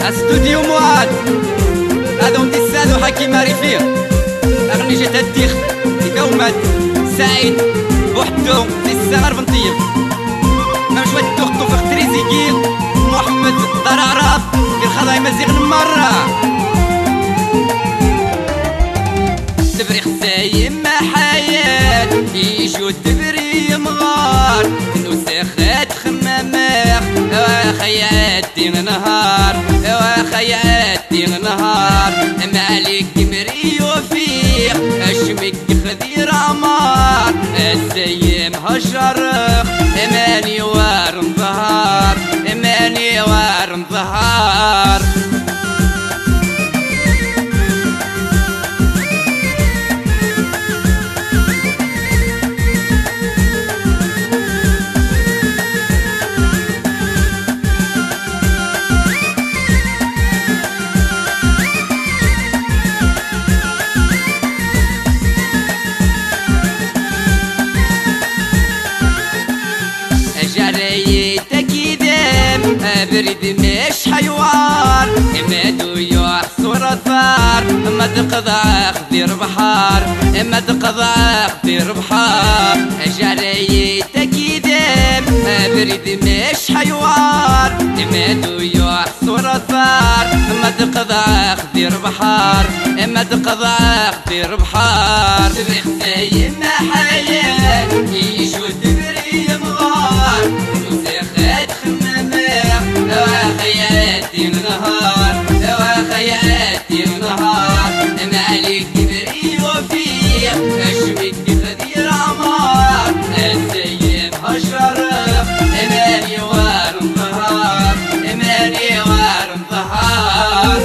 استوديو معاد هذا ودي الساد وحكيم رفيق أغني جات الديخ دومات سعيد بوحدو في السهر بنطيب ما مش ودوختو في اختريزي كيل محمد ضراراب في الخضاي مزيغ المرة تبريخ زايم حياة يجو تبري مغار نسخات خماماخ وخياتي نهار وخياتي نهار مالك مري وفيق اشمك خذير عمار الزيم هالشرخ ماني وارن ظهار ماني وارن ظهار بريد مش حيوار مادو يحصر الثار ما تقضى خذير بحار ما تقضى خذير بحار جريتك يدام بريد مش حيوار مادو يحصر الثار ما تقضى خذير بحار ما تقضى خذير بحار تبريخ زي ما حياة يشو تبري مغار وساخات وخياتي نهار وخياتي نهار مالك بري وفيق اشمك خذير عمار الزيم هالشرف ماني وارن ظهار ماني وارن ظهار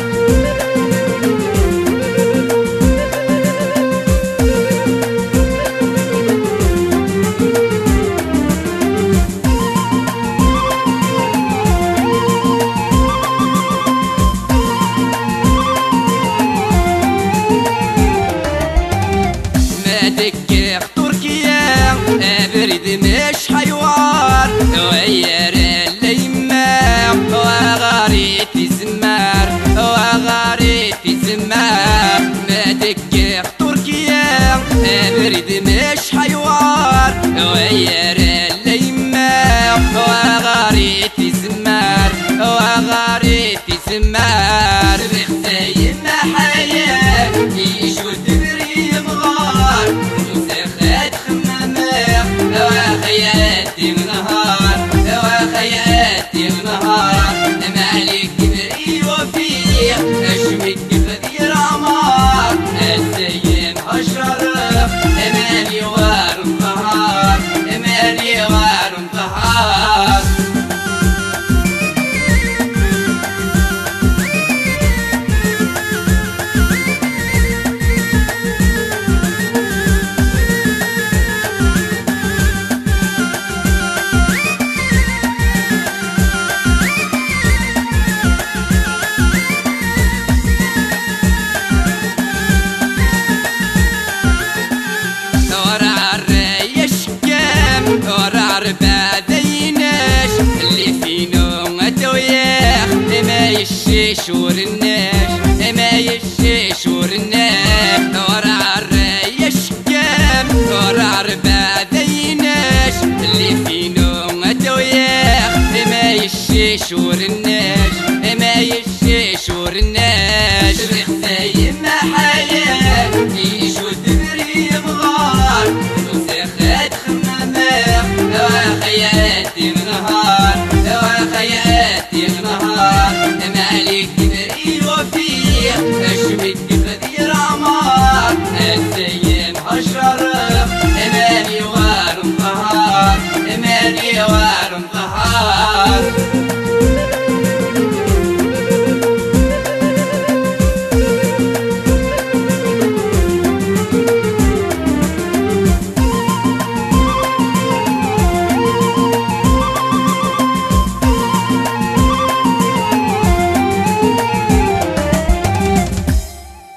دكيخ تركيا بريد مش حيوار وير الليمة وغاريتي زمار وغاريتي زمار ما دكيخ تركيا بريد مش حيوار وير الليمة وغاريتي زمار وغاريتي زمار ريخ زي ما حياة يشو تبري مغار وساخات خماماخ وخياتي نهار وخياتي نهار مالك بري وفيق اشمك خذير عمار الزين هالشرف ماني وارن ظهار ماني وارن ظهار بعديناش اللي فينو اتوياخ ما يشيش ورناش ما يشيش ورناش ورع الريش كام ورع بعديناش اللي فينو اتوياخ ما يشيش ورناش ما يشيش ورناش ريخ زي ما حياة يشو تبري مغار وساخات خماماخ وخياتي نهار وخياتي نهار مالك بري وفيق اشمك خذير عمار الزين هالشرف ماني وارن ظهار ماني وارن ظهار